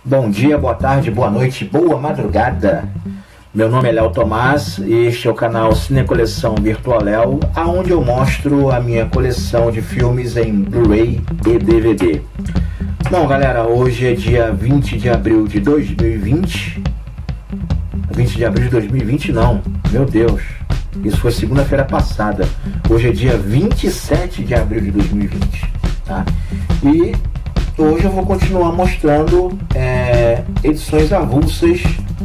Bom dia, boa tarde, boa noite, boa madrugada. Meu nome é Léo Tomás e este é o canal Cine Coleção Virtual Léo, onde eu mostro a minha coleção de filmes em Blu-ray e DVD. Bom, galera, hoje é dia 20 de abril de 2020. 20 de abril de 2020 não, meu Deus, isso foi segunda-feira passada. Hoje é dia 27 de abril de 2020, tá? E hoje eu vou continuar mostrando edições avulsas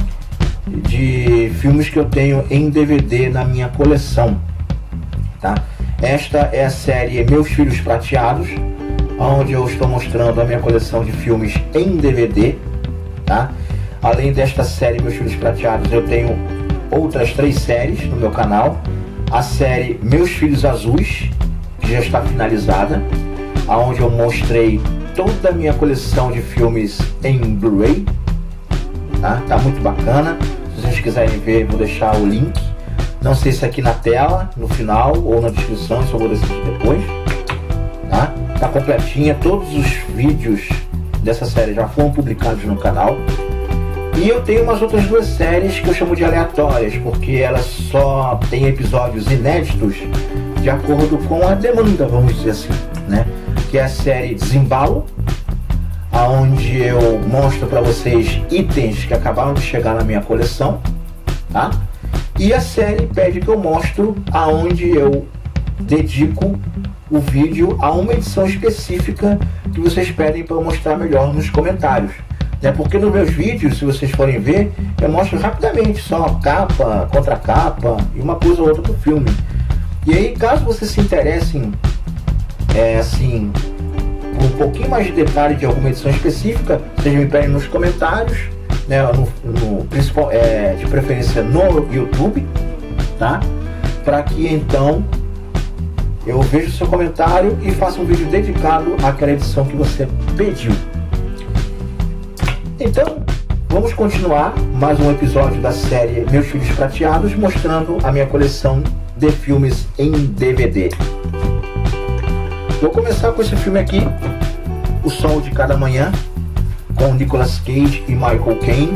de filmes que eu tenho em DVD na minha coleção, tá? Esta é a série Meus Filhos Prateados, onde eu estou mostrando a minha coleção de filmes em DVD, tá? Além desta série Meus Filhos Prateados, eu tenho outras 3 séries no meu canal. A série Meus Filhos Azuis, que já está finalizada, onde eu mostrei toda a minha coleção de filmes em Blu-ray, tá? Tá muito bacana. Se vocês quiserem ver, vou deixar o link. Não sei se aqui na tela, no final ou na descrição, só vou decidir depois, tá? Tá completinha, todos os vídeos dessa série já foram publicados no canal. E eu tenho umas outras 2 séries que eu chamo de aleatórias, porque elas só têm episódios inéditos de acordo com a demanda, vamos dizer assim, né? Que é a série Desembalo, onde eu mostro para vocês itens que acabaram de chegar na minha coleção, tá? E a série Pede que eu mostro, aonde eu dedico o vídeo a uma edição específica que vocês pedem para eu mostrar melhor nos comentários, né? Porque nos meus vídeos, se vocês forem ver, eu mostro rapidamente só capa, contracapa e uma coisa ou outra do filme. E aí, caso vocês se interessem assim, com um pouquinho mais de detalhe de alguma edição específica, vocês me pedem nos comentários, né, no principal, de preferência no YouTube, tá? Para que então eu veja o seu comentário e faça um vídeo dedicado àquela edição que você pediu. Então, vamos continuar mais um episódio da série Meus Filhos Prateados, mostrando a minha coleção de filmes em DVD. Vou começar com esse filme aqui, O Sol de Cada Manhã, com Nicolas Cage e Michael Caine.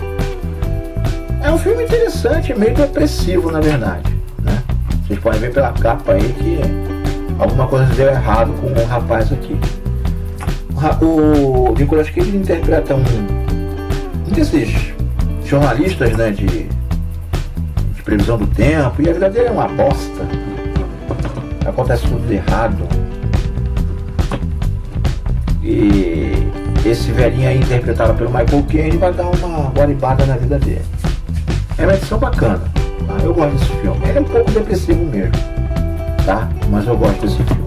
É um filme interessante, é meio depressivo na verdade, né? Vocês podem ver pela capa aí que alguma coisa deu errado com o rapaz aqui. O Nicolas Cage interpreta um desses jornalistas, né, de previsão do tempo, e a vida dele é uma bosta. Acontece tudo errado. E esse velhinho aí, interpretado pelo Michael Caine, vai dar uma guaribada na vida dele. É uma edição bacana, tá? Eu gosto desse filme. Ele é um pouco depressivo mesmo, tá? Mas eu gosto desse filme.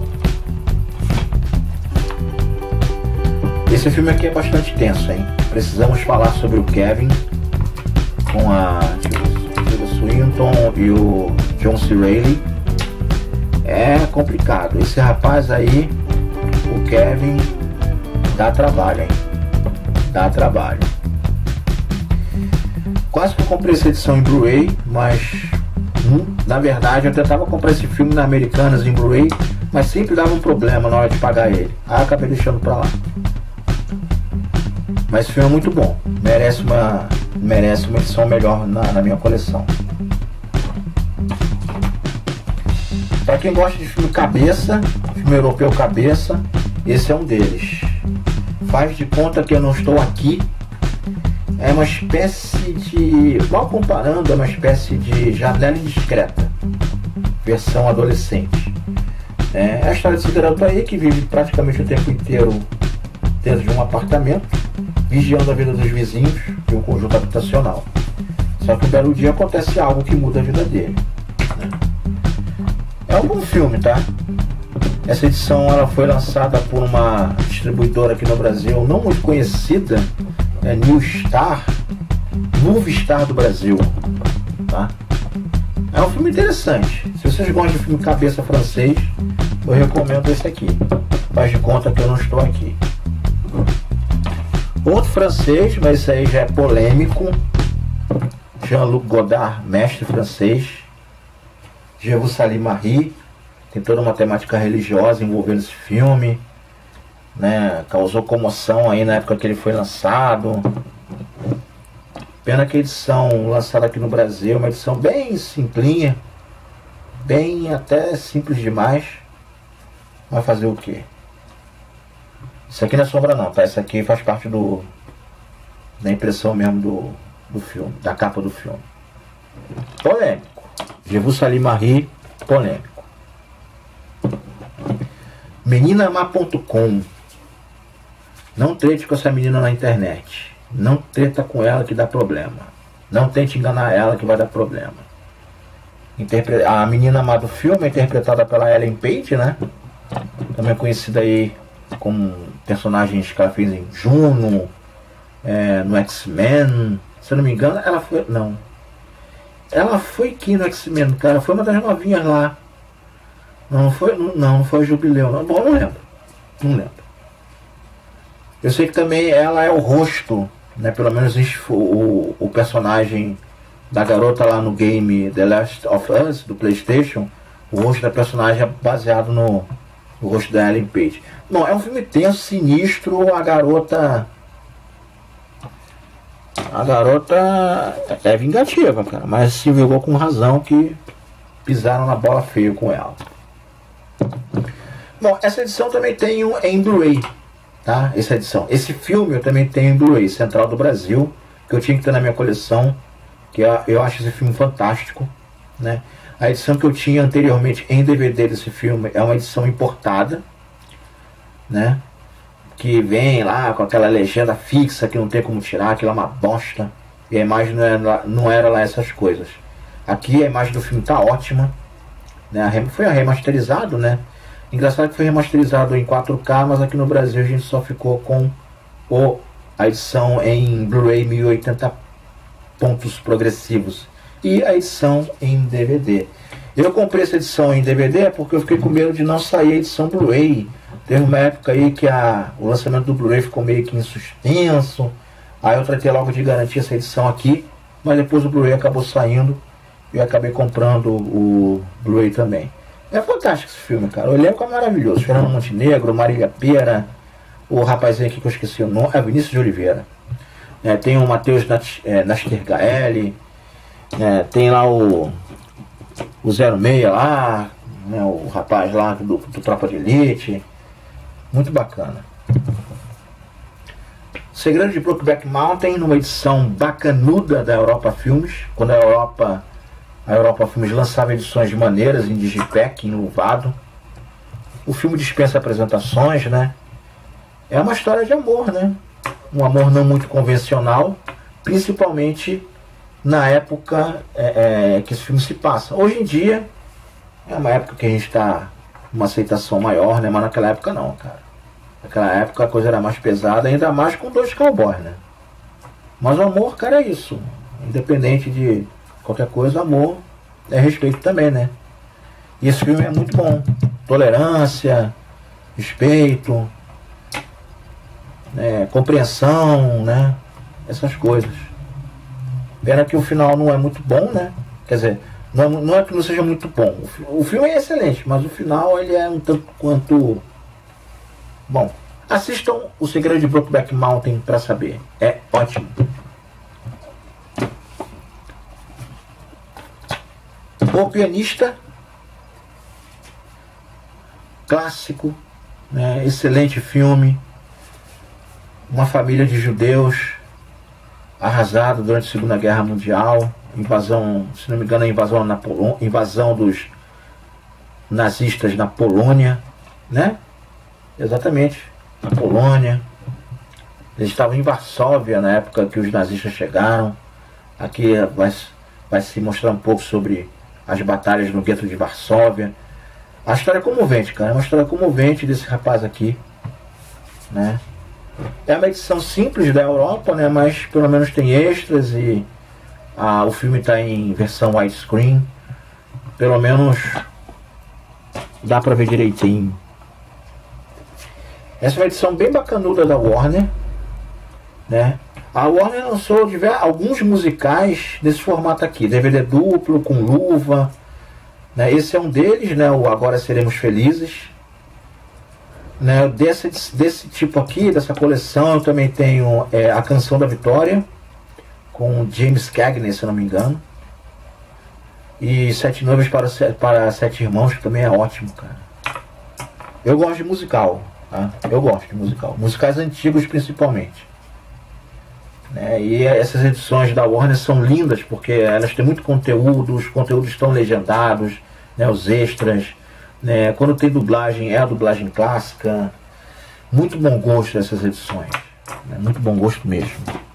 Esse filme aqui é bastante tenso, hein? Precisamos falar sobre o Kevin, com a Tilda Swinton e o John C. Reilly. É complicado. Esse rapaz aí, o Kevin, dá trabalho, hein? Dá trabalho. Quase que eu comprei essa edição em Blu-ray, mas na verdade eu tentava comprar esse filme na Americanas em Blu-ray, mas sempre dava um problema na hora de pagar ele. Aí eu acabei deixando pra lá. Mas esse filme é muito bom. Merece uma edição melhor na minha coleção. Pra quem gosta de filme cabeça, filme europeu cabeça, esse é um deles. Faz de conta que eu não estou aqui. É uma espécie de, mal comparando, é uma espécie de Janela Indiscreta, versão adolescente. É a história desse garoto aí que vive praticamente o tempo inteiro dentro de um apartamento, vigiando a vida dos vizinhos de um conjunto habitacional. Só que um belo dia acontece algo que muda a vida dele, né? É um bom filme, tá? Essa edição ela foi lançada por uma distribuidora aqui no Brasil não muito conhecida, é Movie Star do Brasil, tá? É um filme interessante. Se vocês gostam de filme cabeça francês, eu recomendo esse aqui. Faz de conta que eu não estou aqui. Outro francês, mas esse aí já é polêmico. Jean-Luc Godard, mestre francês. Je vous salue Marie. Tem toda uma temática religiosa envolvendo esse filme. né? Causou comoção aí na época que ele foi lançado. Pena que a edição lançada aqui no Brasil é uma edição bem simplinha, bem até simples demais. Vai fazer o quê? Isso aqui não é sombra não, tá? Isso aqui faz parte da impressão mesmo do filme, da capa do filme. Polêmico. Je vous salue Marie, polêmico. Meninamá.com. Não trete com essa menina na internet. Não treta com ela que dá problema. Não tente enganar ela que vai dar problema. A menina má do filme é interpretada pela Ellen Page, né? Também conhecida aí como personagens que ela fez em Juno, no X-Men. Se eu não me engano, ela foi... Não. Ela foi aqui no X-Men, cara. Foi uma das novinhas lá. Não foi o Jubileu. Não. Bom, não lembro. Eu sei que também ela é o rosto, né? Pelo menos o personagem da garota lá no game The Last of Us, do PlayStation. O rosto da personagem é baseado no rosto da Ellen Page. Bom, é um filme tenso, sinistro. A garota é vingativa, cara, mas se vingou com razão que pisaram na bola feio com ela. Bom, essa edição também tem em Blu-ray, tá? Esse filme eu também tenho em Blu-ray, Central do Brasil, que eu tinha que ter na minha coleção, que eu acho esse filme fantástico, né? A edição que eu tinha anteriormente em DVD desse filme é uma edição importada, né? Que vem lá com aquela legenda fixa que não tem como tirar, aquilo é uma bosta. E a imagem não era lá essas coisas. Aqui a imagem do filme tá ótima, né? Foi remasterizado, né? Engraçado que foi remasterizado em 4K, mas aqui no Brasil a gente só ficou com a edição em Blu-ray 1080 pontos progressivos e a edição em DVD. Eu comprei essa edição em DVD porque eu fiquei com medo de não sair a edição Blu-ray. Teve uma época aí que o lançamento do Blu-ray ficou meio que em suspenso. Aí eu tratei logo de garantir essa edição aqui, mas depois o Blu-ray acabou saindo e eu acabei comprando o Blu-ray também. É fantástico esse filme, cara. O elenco é maravilhoso. Fernando Montenegro, Marília Pêra, o rapazinho aqui que eu esqueci o nome, é Vinícius de Oliveira. Tem o Matheus Nastergaelli, tem lá o 06 lá, né, o rapaz lá do Tropa de Elite. Muito bacana. Segredo de Brokeback Mountain, numa edição bacanuda da Europa Filmes, quando a Europa Filmes lançava edições de maneiras em digipack, enluvado. O filme dispensa apresentações, né? É uma história de amor, né? Um amor não muito convencional, principalmente na época que esse filme se passa. Hoje em dia é uma época que a gente está uma aceitação maior, né? Mas naquela época não, cara. Naquela época a coisa era mais pesada, ainda mais com dois cowboys, né? Mas o amor, cara, é isso. Independente de qualquer coisa, amor é respeito também, né? E esse filme é muito bom. Tolerância, respeito, compreensão, né? Essas coisas. Pena que o final não é muito bom, né? Quer dizer, não é que não seja muito bom. O filme é excelente, mas o final ele é um tanto quanto... Bom, assistam O Segredo de Brokeback Mountain para saber. É ótimo. O Pianista, clássico, né? Excelente filme. Uma família de judeus arrasada durante a Segunda Guerra Mundial. Invasão, se não me engano, a invasão dos nazistas na Polônia, né? Exatamente, na Polônia. Eles estavam em Varsóvia na época que os nazistas chegaram. Aqui vai se mostrar um pouco sobre as batalhas no gueto de Varsóvia. A história é comovente, cara. É uma história comovente desse rapaz aqui, né? É uma edição simples da Europa, né? Mas pelo menos tem extras e o filme está em versão widescreen. Pelo menos dá pra ver direitinho. Essa é uma edição bem bacanuda da Warner, né? A Warner lançou alguns musicais desse formato aqui, DVD duplo, com luva, né? Esse é um deles, né? O Agora Seremos Felizes. né, desse tipo aqui, dessa coleção, eu também tenho A Canção da Vitória, com James Cagney, se eu não me engano. E Sete Noivas para Sete Irmãos, que também é ótimo, cara. Eu gosto de musical, tá? Eu gosto de musical. Musicais antigos, principalmente. Né? E essas edições da Warner são lindas, porque elas têm muito conteúdo, os conteúdos estão legendados, né? Os extras. Né? Quando tem dublagem, é a dublagem clássica. Muito bom gosto essas edições. Né? Muito bom gosto mesmo.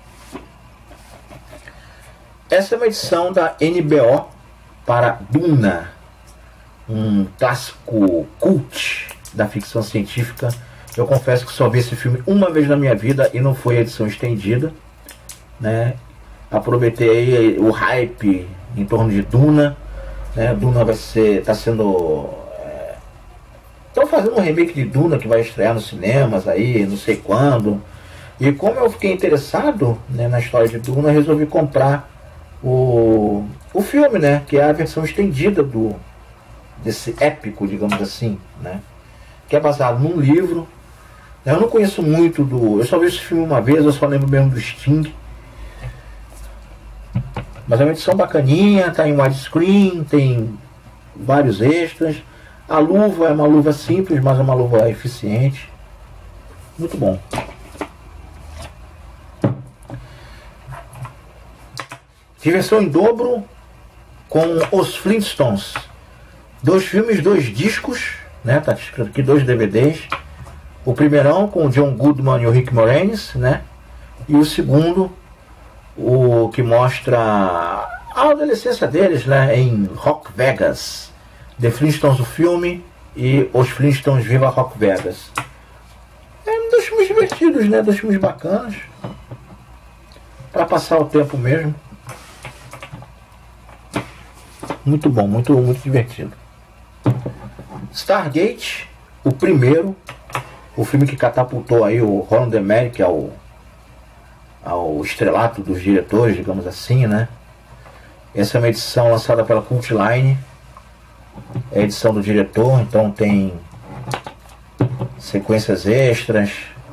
Essa é uma edição da NBO para Duna, um clássico cult da ficção científica. Eu confesso que só vi esse filme uma vez na minha vida e não foi a edição estendida, né? Aproveitei o hype em torno de Duna, né? Duna está sendo estão fazendo um remake de Duna que vai estrear nos cinemas aí, não sei quando. E como eu fiquei interessado, né, na história de Duna, resolvi comprar o filme, né, que é a versão estendida desse épico, digamos assim, né, que é baseado num livro. Eu não conheço muito eu só vi esse filme uma vez, eu só lembro mesmo do Sting. Mas é uma edição bacaninha, tá em widescreen, tem vários extras. A luva é uma luva simples, mas é uma luva eficiente. Muito bom. Versão em dobro com os Flintstones. 2 filmes, 2 discos, né? Tá escrito aqui 2 DVDs. O primeirão com o John Goodman e o Rick Moranis, né? E o segundo, o que mostra a adolescência deles, né? Em Rock Vegas. The Flintstones, o filme, e os Flintstones Viva Rock Vegas. É 2 filmes divertidos, né? 2 filmes bacanas. Para passar o tempo mesmo. Muito bom, muito divertido. Stargate, o primeiro, o filme que catapultou aí o Roland Emmerich ao estrelato dos diretores, digamos assim, né? Essa é uma edição lançada pela Cult Line, é a edição do diretor, então tem sequências extras,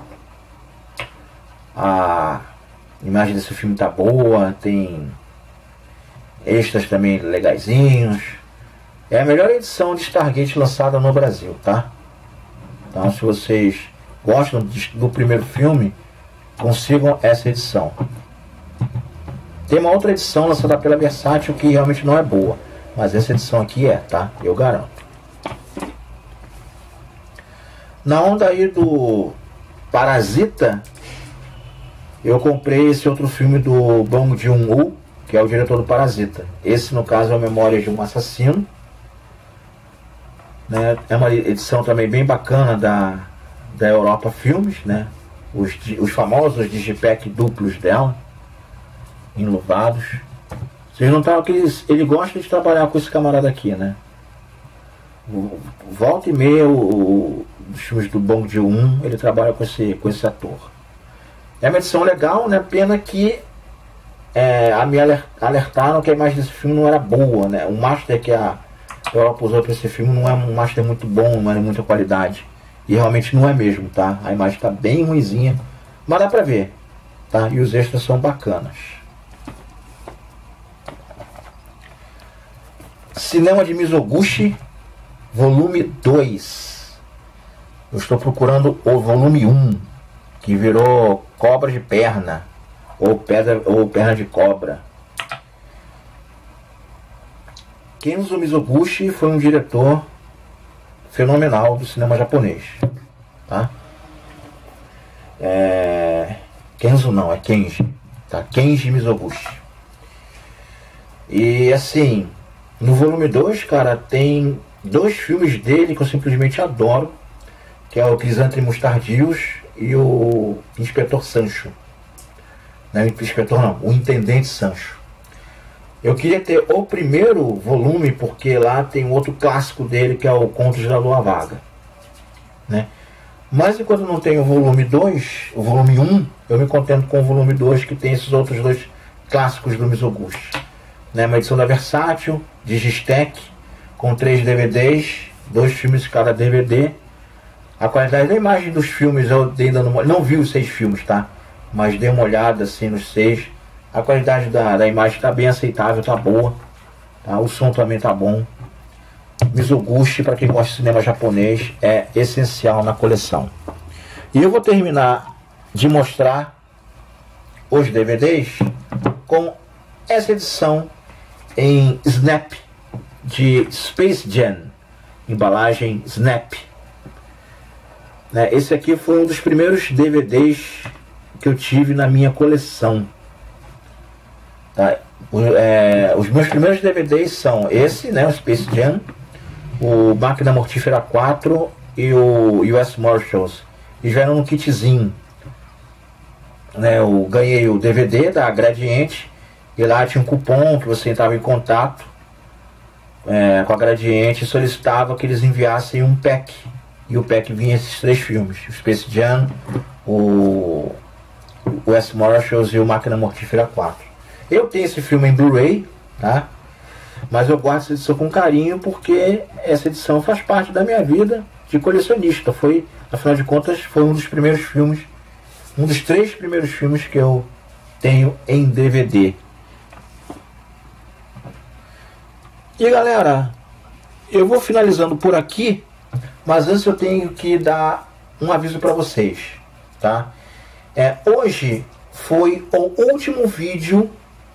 a imagem desse filme tá boa, tem extras também legaisinhos. É a melhor edição de Stargate lançada no Brasil, tá? Então, se vocês gostam do primeiro filme, consigam essa edição. Tem uma outra edição lançada pela Versátil que realmente não é boa, mas essa edição aqui é, tá? Eu garanto. Na onda aí do Parasita, eu comprei esse outro filme do Bong Joon-ho, que é o diretor do Parasita. Esse, no caso, é a Memória de um Assassino, né? É uma edição também bem bacana da Europa Filmes, né? Os famosos digipack duplos dela, enluvados. Vocês notaram que ele gosta de trabalhar com esse camarada aqui, né? Volta e meia, os filmes do Bong Joon-ho, ele trabalha com esse ator. É uma edição legal, né? Pena que me alertaram que a imagem desse filme não era boa, né? O master que a Europa usou para esse filme não é um master muito bom, não é de muita qualidade. E realmente não é mesmo, tá? A imagem está bem ruinzinha, mas dá pra ver, tá? E os extras são bacanas. Cinema de Mizoguchi, volume 2. Eu estou procurando o volume 1, que virou Cobra de Perna, ou Perna de Cobra. Kenzo Mizoguchi foi um diretor fenomenal do cinema japonês, tá? Kenzo não, é Kenji, tá? Kenji Mizoguchi. E assim, no volume 2, cara, tem 2 filmes dele que eu simplesmente adoro, que é o Crisântemos Tardios e o Inspetor Sancho. Não, o Inspetor não, o Intendente Sancho. Eu queria ter o primeiro volume, porque lá tem um outro clássico dele, que é o Contos da Lua Vaga, né? Mas enquanto não tem o volume 2, o volume 1, eu me contento com o volume 2, que tem esses outros 2 clássicos do Mizoguchi, né? Uma edição da Versátil, Digistack, com 3 DVDs, 2 filmes de cada DVD. A qualidade da imagem dos filmes, eu dei dando uma... não vi os 6 filmes, tá? Mas dei uma olhada assim nos 6. A qualidade da imagem está bem aceitável, tá boa, tá? O som também tá bom. Mizoguchi, para quem gosta de cinema japonês, é essencial na coleção. E eu vou terminar de mostrar os DVDs com essa edição em Snap de Space Jam, embalagem Snap. Esse aqui foi um dos primeiros DVDs que eu tive na minha coleção. Tá? Os meus primeiros DVDs são esse, né, o Space Jam, o Máquina Mortífera 4 e o US Marshals. E já era um kitzinho. Eu ganhei o DVD da Gradiente e lá tinha um cupom que você entrava em contato com a Gradiente e solicitava que eles enviassem um pack. E o pack vinha esses 3 filmes: o Space Jam, o US Marshals e o Máquina Mortífera 4. Eu tenho esse filme em Blu-ray, tá? Mas eu guardo essa edição com carinho porque essa edição faz parte da minha vida de colecionista. Foi, afinal de contas, foi um dos primeiros filmes, um dos 3 primeiros filmes que eu tenho em DVD. E galera, eu vou finalizando por aqui, mas antes eu tenho que dar um aviso para vocês, tá? Hoje foi o último vídeo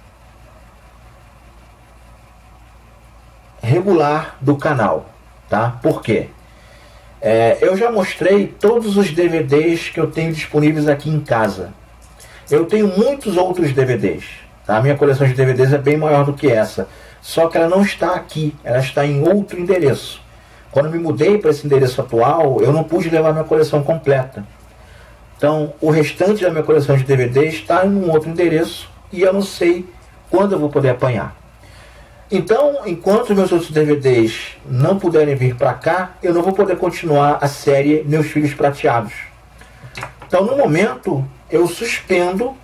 regular do canal, tá? Por quê? Eu já mostrei todos os DVDs que eu tenho disponíveis aqui em casa. Eu tenho muitos outros DVDs, tá? A minha coleção de DVDs é bem maior do que essa, só que ela não está aqui, ela está em outro endereço. Quando eu me mudei para esse endereço atual, eu não pude levar minha coleção completa. Então, o restante da minha coleção de DVDs está em um outro endereço e eu não sei quando eu vou poder apanhar. Então, enquanto meus outros DVDs não puderem vir para cá, eu não vou poder continuar a série Meus Filhos Prateados. Então, no momento, eu suspendo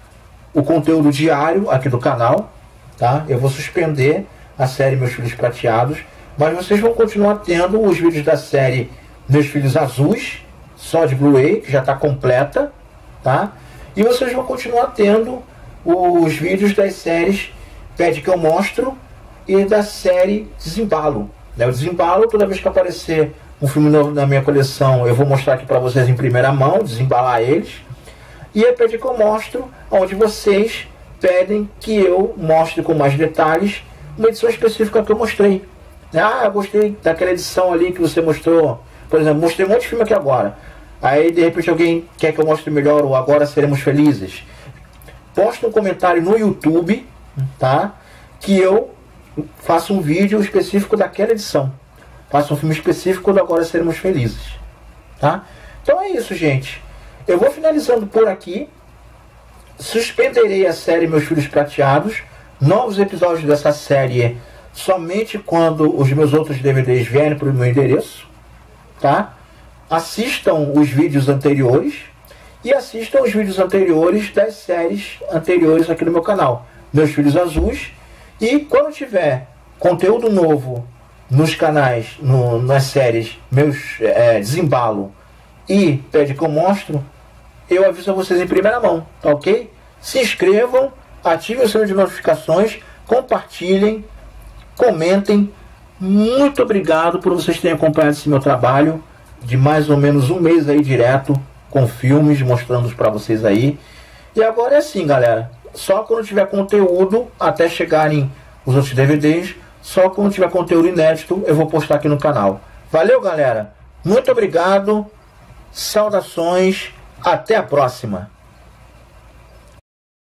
o conteúdo diário aqui do canal, tá? Eu vou suspender a série Meus Filhos Prateados, mas vocês vão continuar tendo os vídeos da série Meus Filhos Azuis, só de Blu-ray, que já está completa, tá? E vocês vão continuar tendo os vídeos das séries Pede que eu mostro e da série Desembalo. O Desembalo, toda vez que aparecer um filme novo na minha coleção, eu vou mostrar aqui para vocês em primeira mão, desembalar eles. E é Pede que eu mostro, onde vocês pedem que eu mostre com mais detalhes uma edição específica que eu mostrei. Eu gostei daquela edição ali que você mostrou. Por exemplo, mostrei um monte de filme aqui agora. Aí de repente alguém quer que eu mostre melhor o Agora Seremos Felizes. Posta um comentário no YouTube, tá? Que eu faço um vídeo específico daquela edição. Faço um filme específico do Agora Seremos Felizes, tá? Então é isso, gente. Eu vou finalizando por aqui. Suspenderei a série Meus Filhos Prateados. Novos episódios dessa série somente quando os meus outros DVDs vierem para o meu endereço, tá? Assistam os vídeos anteriores e assistam os vídeos anteriores das séries anteriores aqui no meu canal, Meus Filhos Azuis. E quando tiver conteúdo novo nos canais, nas séries Desembalo e Pede que eu mostro, eu aviso a vocês em primeira mão, tá ok? Se inscrevam, ativem o sino de notificações, compartilhem, comentem. Muito obrigado por vocês terem acompanhado esse meu trabalho de mais ou menos um mês aí direto, com filmes, mostrando para vocês aí. E agora é assim, galera, só quando tiver conteúdo, até chegarem os outros DVDs, só quando tiver conteúdo inédito eu vou postar aqui no canal. Valeu, galera, muito obrigado, saudações, até a próxima.